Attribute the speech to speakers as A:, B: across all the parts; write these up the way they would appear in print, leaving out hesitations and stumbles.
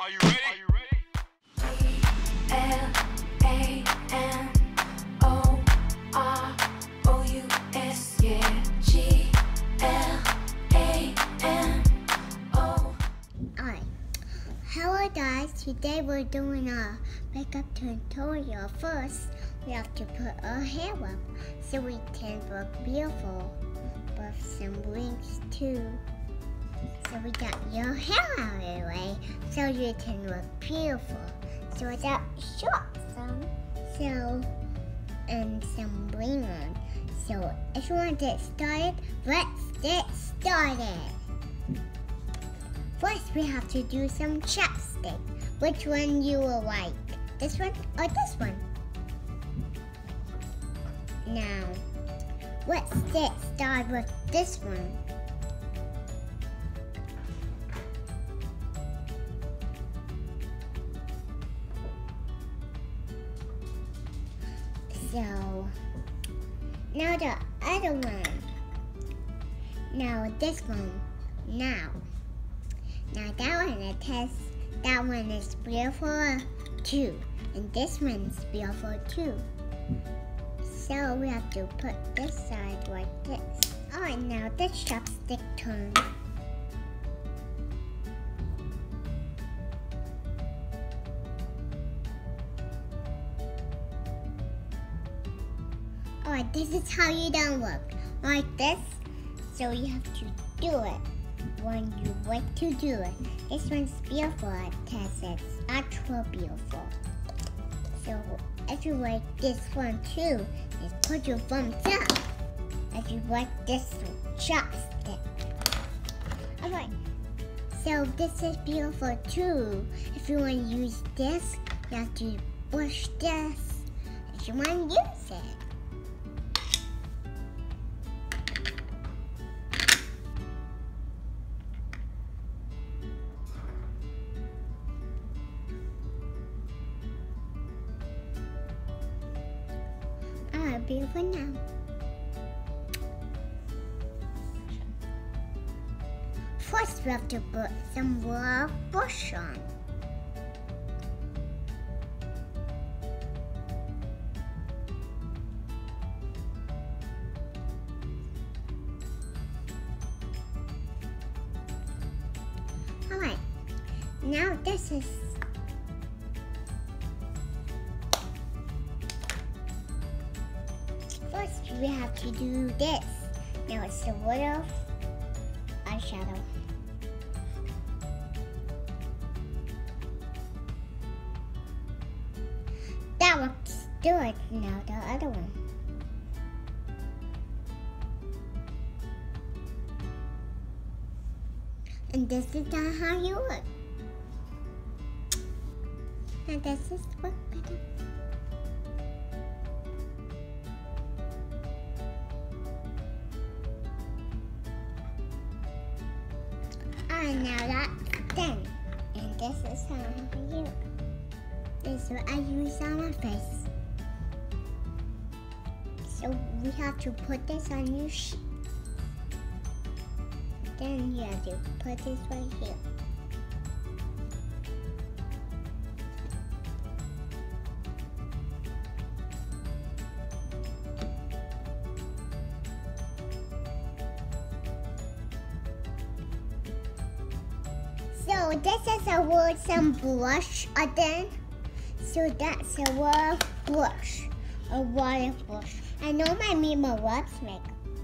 A: Are you ready?
B: G-L-A-M-O-R-O-U-S, yeah. G-L-A-M-O.
C: Alright, hello guys, today we're doing a makeup tutorial. First, we have to put our hair up so we can look beautiful with some wings too. So we got your hair out of the way so you can look beautiful. So I got short and some bling on. So if you want to get started, let's get started. First, we have to do some chapstick. Which one you will like? This one or this one? Now, let's get started with this one. So, now the other one. Now this one. Now that one is beautiful too. And this one's beautiful too. So we have to put this side like this. Alright, now the chopstick turn. Alright, this is how you don't look. Like this. So you have to do it when you like to do it. This one's beautiful because it's actually beautiful. So if you like this one too, just put your thumbs up. If you like this one, chopstick. Alright, so this is beautiful too. If you want to use this, you have to push this. If you want to use it. Beautiful now. First, we have to put some more brush on. Alright, now this is first, we have to do this. Now it's a little eyeshadow. That looks good. Now the other one. And this is not how you look. Now this is what better. And now that's done. And this is how you look. This is what I use on my face. So we have to put this on your sheet. Then you have to put this right here. So this is a word, some blush again. So that's a word blush, a water blush. I know my Mima loves makeup.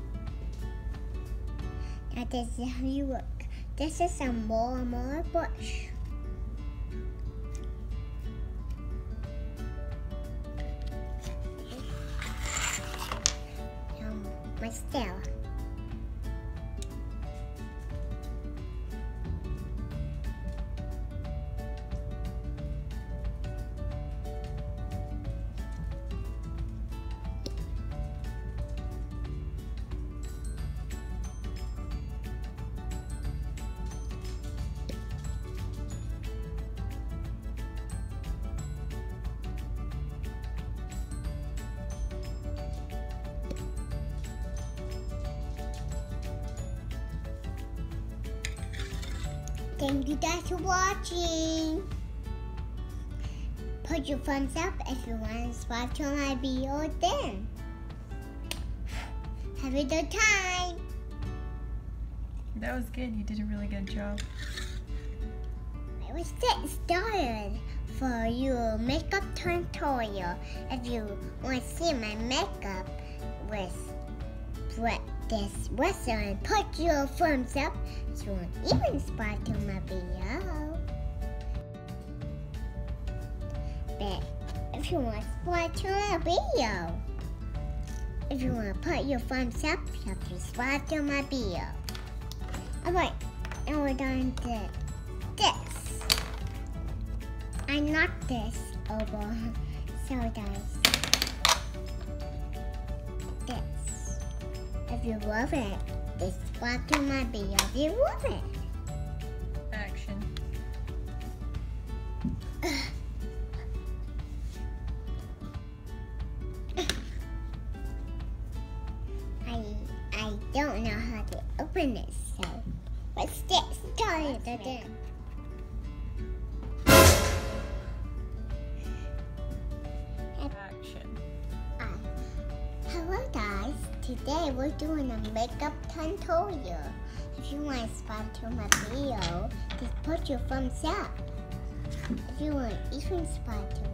C: Now this is how you look. This is some more blush. Mascara. Thank you guys for watching. put your thumbs up if you want to subscribe to my video then. Have a good time.
A: That was good. You did a really good job.
C: Let's get started for your makeup tutorial. If you want to see my makeup with this western, put your thumbs up so you won't even subscribe to my video. But if you want to subscribe to my video, if you want to put your thumbs up, you have to subscribe to my video. Alright, now we're done to this. I knocked this over, so guys, this. If you love it, just subscribe to my video if you love it.
A: Action.
C: I don't know how to open this, so let's get started again.
A: Action.
C: Hello guys, today we're doing a makeup tutorial. If you want to subscribe to my video, just put your thumbs up. If you want even subscribe to